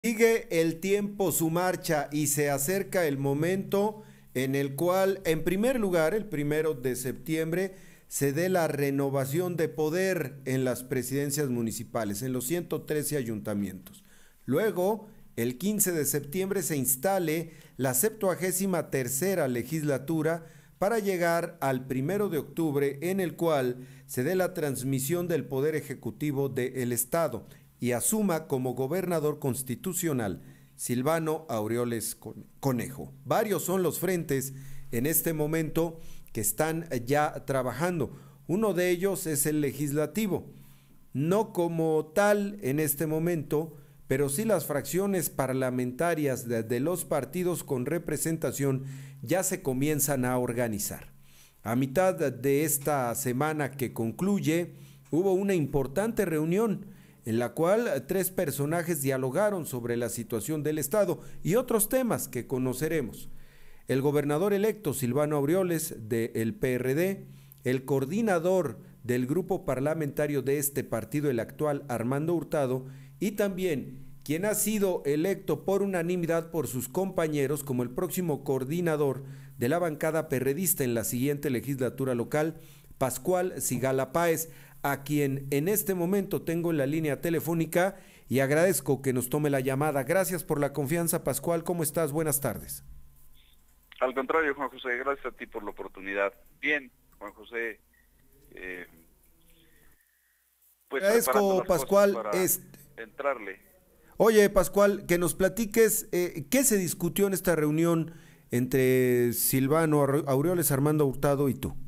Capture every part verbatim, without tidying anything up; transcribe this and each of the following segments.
Sigue el tiempo su marcha y se acerca el momento en el cual, en primer lugar, el primero de septiembre, se dé la renovación de poder en las presidencias municipales, en los ciento trece ayuntamientos. Luego, el quince de septiembre, se instale la septuagésima tercera legislatura para llegar al primero de octubre, en el cual se dé la transmisión del poder ejecutivo del Estado y asuma como gobernador constitucional Silvano Aureoles Conejo. Varios son los frentes en este momento que están ya trabajando. Uno de ellos es el legislativo, no como tal en este momento, pero sí las fracciones parlamentarias de, de los partidos con representación ya se comienzan a organizar. A mitad de esta semana que concluye, hubo una importante reunión en la cual tres personajes dialogaron sobre la situación del Estado y otros temas que conoceremos. El gobernador electo Silvano Aureoles del P R D, el coordinador del grupo parlamentario de este partido, el actual Armando Hurtado, y también quien ha sido electo por unanimidad por sus compañeros como el próximo coordinador de la bancada perredista en la siguiente legislatura local, Pascual Sigala Páez, a quien en este momento tengo en la línea telefónica y agradezco que nos tome la llamada. Gracias por la confianza, Pascual. ¿Cómo estás? Buenas tardes. Al contrario, Juan José, gracias a ti por la oportunidad. Bien, Juan José, eh, pues preparando Agradezco, las cosas Pascual. para Este... entrarle. Oye, Pascual, que nos platiques eh, qué se discutió en esta reunión entre Silvano Aureoles, Armando Hurtado y tú.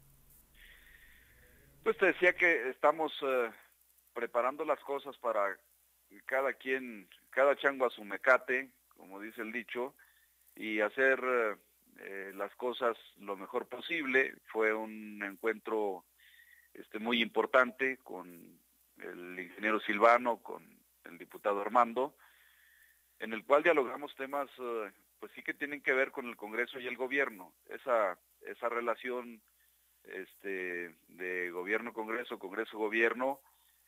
Pues te decía que estamos eh, preparando las cosas para cada quien, cada chango a su mecate, como dice el dicho, y hacer eh, las cosas lo mejor posible. Fue un encuentro este, muy importante con el ingeniero Silvano, con el diputado Armando, en el cual dialogamos temas, eh, pues sí que tienen que ver con el Congreso y el gobierno, esa, esa relación este, de gobierno-congreso, congreso-gobierno,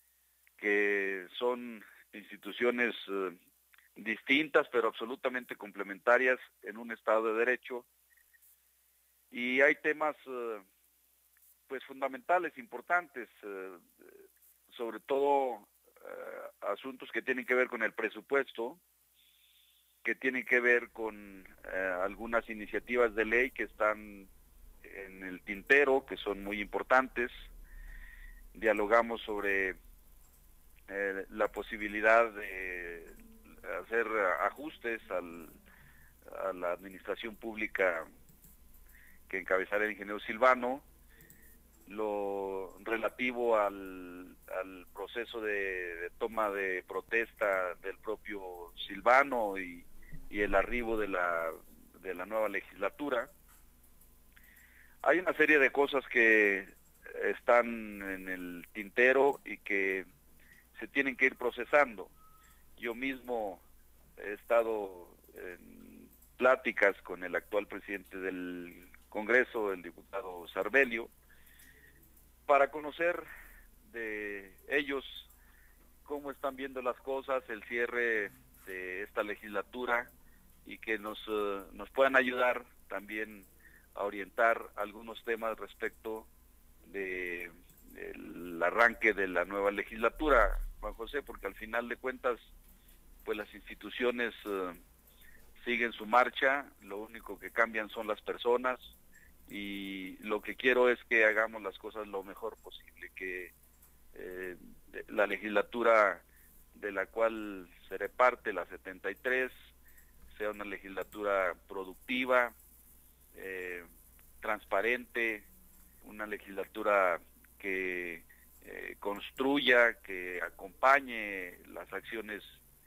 que son instituciones eh, distintas pero absolutamente complementarias en un Estado de Derecho, y hay temas eh, pues fundamentales, importantes, eh, sobre todo eh, asuntos que tienen que ver con el presupuesto, que tienen que ver con eh, algunas iniciativas de ley que están en el tintero, que son muy importantes. Dialogamos sobre eh, la posibilidad de hacer ajustes al, a la administración pública que encabezará el ingeniero Silvano, lo relativo al, al proceso de, de toma de protesta del propio Silvano y, y el arribo de la, de la nueva legislatura. Hay una serie de cosas que están en el tintero y que se tienen que ir procesando. Yo mismo he estado en pláticas con el actual presidente del Congreso, el diputado Sarbelio, para conocer de ellos cómo están viendo las cosas, el cierre de esta legislatura, y que nos, uh, nos puedan ayudar también a orientar algunos temas respecto de, del arranque de la nueva legislatura, Juan José, porque al final de cuentas, pues las instituciones uh, siguen su marcha, lo único que cambian son las personas, y lo que quiero es que hagamos las cosas lo mejor posible, que eh, la legislatura de la cual seré parte, la setenta y tres, sea una legislatura productiva, eh, transparente, una legislatura que eh, construya, que acompañe las acciones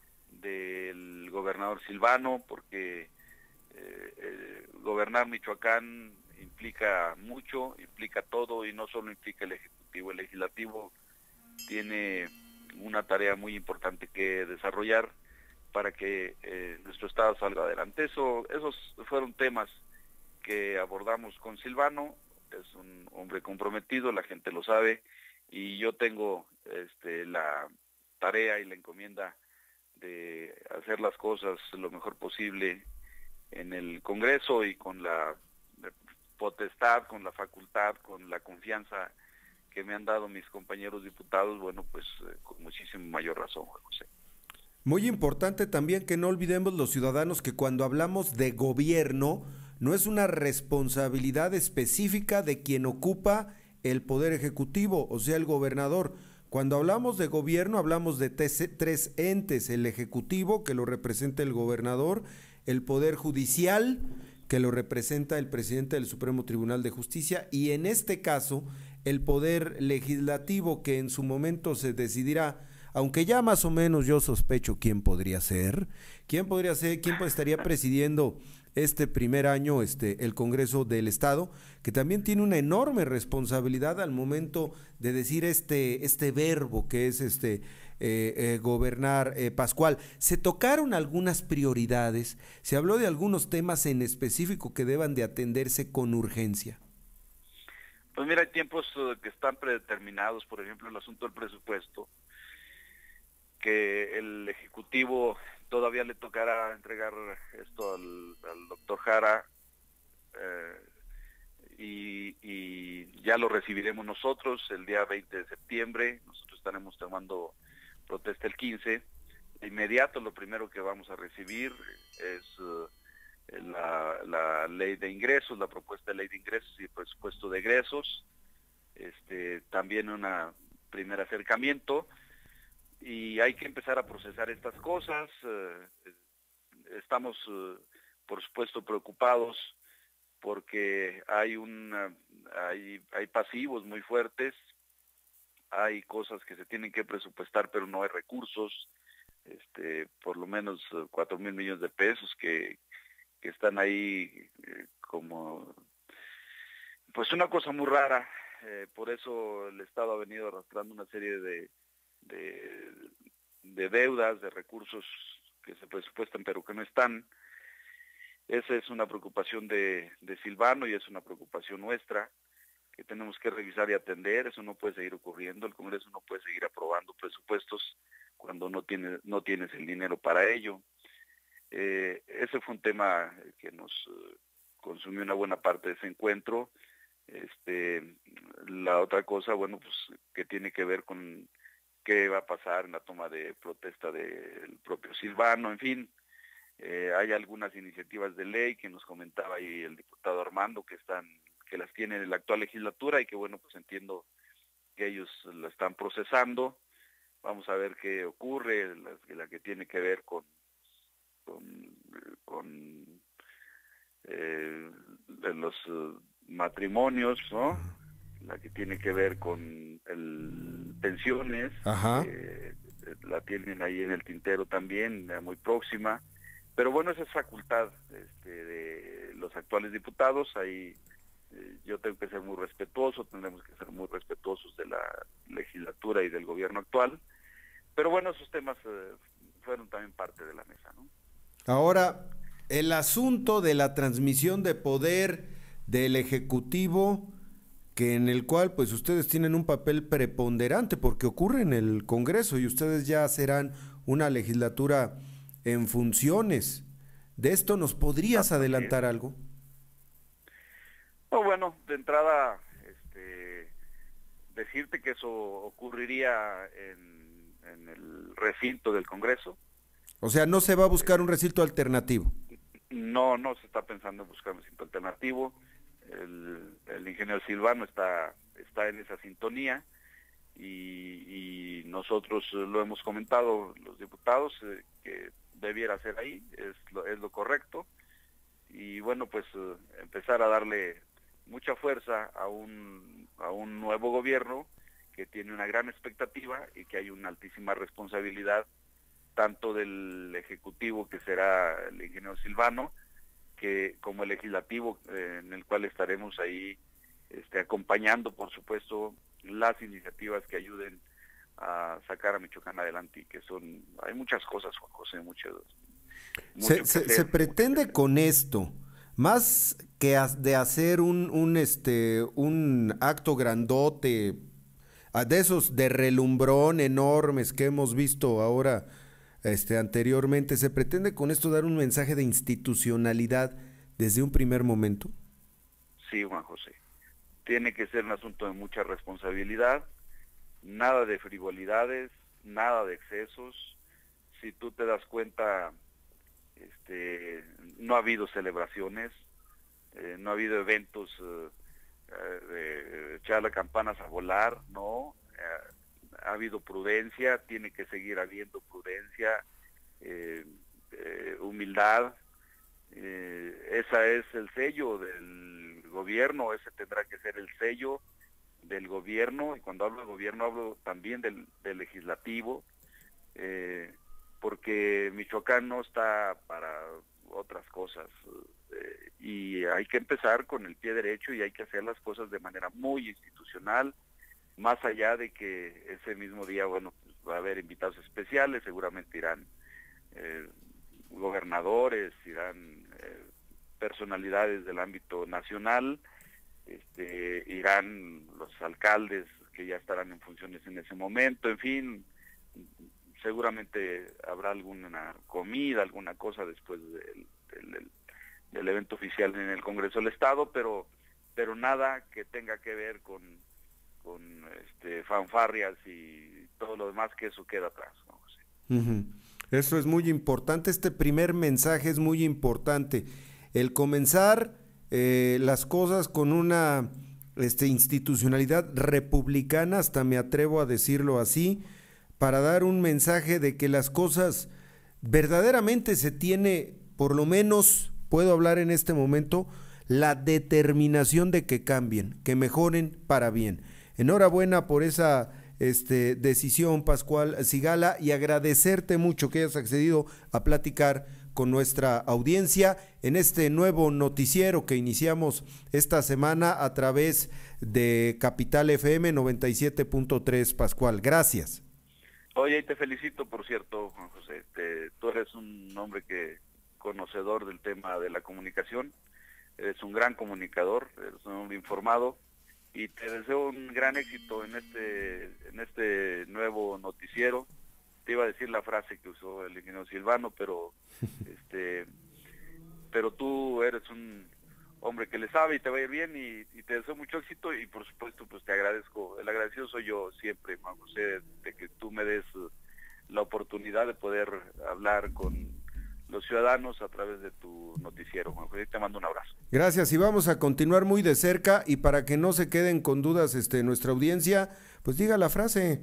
del gobernador Silvano, porque eh, eh, gobernar Michoacán implica mucho, implica todo, y no solo implica el Ejecutivo. El Legislativo tiene una tarea muy importante que desarrollar para que eh, nuestro Estado salga adelante. Eso, esos fueron temas que abordamos con Silvano. Es un hombre comprometido, la gente lo sabe, y yo tengo este, la tarea y la encomienda de hacer las cosas lo mejor posible en el Congreso y con la potestad, con la facultad, con la confianza que me han dado mis compañeros diputados, bueno, pues eh, con muchísima mayor razón, Juan José. Muy importante también que no olvidemos los ciudadanos que cuando hablamos de gobierno, no es una responsabilidad específica de quien ocupa el poder ejecutivo, o sea, el gobernador. Cuando hablamos de gobierno, hablamos de tres entes: el ejecutivo, que lo representa el gobernador; el poder judicial, que lo representa el presidente del Supremo Tribunal de Justicia; y en este caso, el poder legislativo, que en su momento se decidirá, aunque ya más o menos yo sospecho quién podría ser, quién podría ser, quién estaría presidiendo este primer año este, el Congreso del Estado, que también tiene una enorme responsabilidad al momento de decir este, este verbo que es este eh, eh, gobernar. eh, Pascual, se tocaron algunas prioridades, se habló de algunos temas en específico que deban de atenderse con urgencia. Pues mira, hay tiempos uh, que están predeterminados, por ejemplo, el asunto del presupuesto, que el Ejecutivo todavía le tocará entregar esto al, al doctor Jara, eh, y, y ya lo recibiremos nosotros el día veinte de septiembre, nosotros estaremos tomando protesta el quince, de inmediato lo primero que vamos a recibir es uh, la, la ley de ingresos, la propuesta de ley de ingresos y el presupuesto de egresos, este, también un primer acercamiento, y hay que empezar a procesar estas cosas. Eh, estamos, eh, por supuesto, preocupados porque hay, una, hay, hay pasivos muy fuertes, hay cosas que se tienen que presupuestar, pero no hay recursos, este, por lo menos cuatro mil millones de pesos que, que están ahí eh, como, pues una cosa muy rara. Eh, por eso el Estado ha venido arrastrando una serie de De, de deudas, de recursos que se presupuestan pero que no están. Esa es una preocupación de, de Silvano y es una preocupación nuestra que tenemos que revisar y atender. Eso no puede seguir ocurriendo. El Congreso no puede seguir aprobando presupuestos cuando no, tiene, no tienes el dinero para ello. Eh, ese fue un tema que nos uh, consumió una buena parte de ese encuentro. Este, la otra cosa, bueno, pues que tiene que ver con qué va a pasar en la toma de protesta del propio Silvano, en fin. Eh, hay algunas iniciativas de ley que nos comentaba ahí el diputado Armando que están, que las tienen en la actual legislatura y que bueno, pues entiendo que ellos la están procesando. Vamos a ver qué ocurre, la, la que tiene que ver con, con, con eh, los uh, matrimonios, ¿no? La que tiene que ver con el pensiones, eh, la tienen ahí en el tintero también, muy próxima, pero bueno, esa es facultad este, de los actuales diputados. Ahí eh, yo tengo que ser muy respetuoso, tendremos que ser muy respetuosos de la legislatura y del gobierno actual, pero bueno, esos temas eh, fueron también parte de la mesa, ¿no? Ahora, el asunto de la transmisión de poder del Ejecutivo, que en el cual pues ustedes tienen un papel preponderante porque ocurre en el Congreso y ustedes ya serán una legislatura en funciones. ¿De esto nos podrías ah, adelantar algo? No, bueno, de entrada, este, decirte que eso ocurriría en, en el recinto del Congreso. O sea, ¿no se va a buscar un recinto alternativo? No, no se está pensando en buscar un recinto alternativo. El, el ingeniero Silvano está, está en esa sintonía y, y nosotros lo hemos comentado, los diputados, eh, que debiera ser ahí, es lo, es lo correcto. Y bueno, pues eh, empezar a darle mucha fuerza a un, a un nuevo gobierno que tiene una gran expectativa y que hay una altísima responsabilidad tanto del Ejecutivo, que será el ingeniero Silvano, que como el legislativo, eh, en el cual estaremos ahí este, acompañando, por supuesto, las iniciativas que ayuden a sacar a Michoacán adelante, y que son, hay muchas cosas, Juan José, muchas. Se, se, se pretende con esto, más que de hacer un, un, este, un acto grandote, de esos de relumbrón enormes que hemos visto ahora este, anteriormente. ¿Se pretende con esto dar un mensaje de institucionalidad desde un primer momento? Sí, Juan José. Tiene que ser un asunto de mucha responsabilidad, nada de frivolidades, nada de excesos. Si tú te das cuenta, este, no ha habido celebraciones, eh, no ha habido eventos eh, de echar las campanas a volar, no. Eh, ha habido prudencia, tiene que seguir habiendo prudencia, eh, eh, humildad. Eh, esa es el sello del gobierno, ese tendrá que ser el sello del gobierno, y cuando hablo de gobierno hablo también del, del legislativo, eh, porque Michoacán no está para otras cosas, eh, y hay que empezar con el pie derecho y hay que hacer las cosas de manera muy institucional, más allá de que ese mismo día, bueno, pues va a haber invitados especiales, seguramente irán eh, gobernadores, irán eh, personalidades del ámbito nacional, este, irán los alcaldes que ya estarán en funciones en ese momento, en fin, seguramente habrá alguna comida, alguna cosa después del, del, del evento oficial en el Congreso del Estado, pero pero nada que tenga que ver con, con este, fanfarrias y todo lo demás, que eso queda atrás, ¿no? Sí. Uh-huh. Eso es muy importante, este primer mensaje es muy importante, el comenzar eh, las cosas con una este, institucionalidad republicana, hasta me atrevo a decirlo así, para dar un mensaje de que las cosas verdaderamente se tiene, por lo menos puedo hablar en este momento, la determinación de que cambien, que mejoren para bien. Enhorabuena por esa este, decisión, Pascual Zigala, y agradecerte mucho que hayas accedido a platicar con nuestra audiencia en este nuevo noticiero que iniciamos esta semana a través de Capital F M noventa y siete punto tres, Pascual. Gracias. Oye, y te felicito, por cierto, Juan José. Te, tú eres un hombre que conocedor del tema de la comunicación, eres un gran comunicador, eres un hombre informado, y te deseo un gran éxito en este en este nuevo noticiero. Te iba a decir la frase que usó el ingeniero Silvano, pero este pero tú eres un hombre que le sabe y te va a ir bien, y, y te deseo mucho éxito, y por supuesto pues te agradezco, el agradecido soy yo siempre, Juan José, de que tú me des la oportunidad de poder hablar con los ciudadanos a través de tu noticiero, Juan José. Te mando un abrazo. Gracias, y vamos a continuar muy de cerca, y para que no se queden con dudas este nuestra audiencia, pues diga la frase.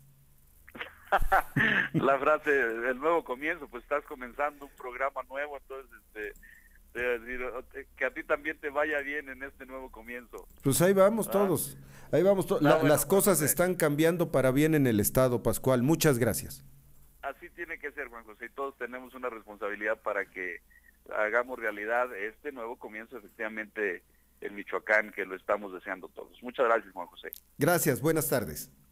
La frase, el nuevo comienzo, pues estás comenzando un programa nuevo, entonces este que a ti también te vaya bien en este nuevo comienzo. Pues ahí vamos todos, ahí vamos todos. La, bueno, las cosas José. están cambiando para bien en el Estado, Pascual. Muchas gracias. Así tiene que ser, Juan José, y todos tenemos una responsabilidad para que hagamos realidad este nuevo comienzo, efectivamente, en Michoacán, que lo estamos deseando todos. Muchas gracias, Juan José. Gracias, buenas tardes.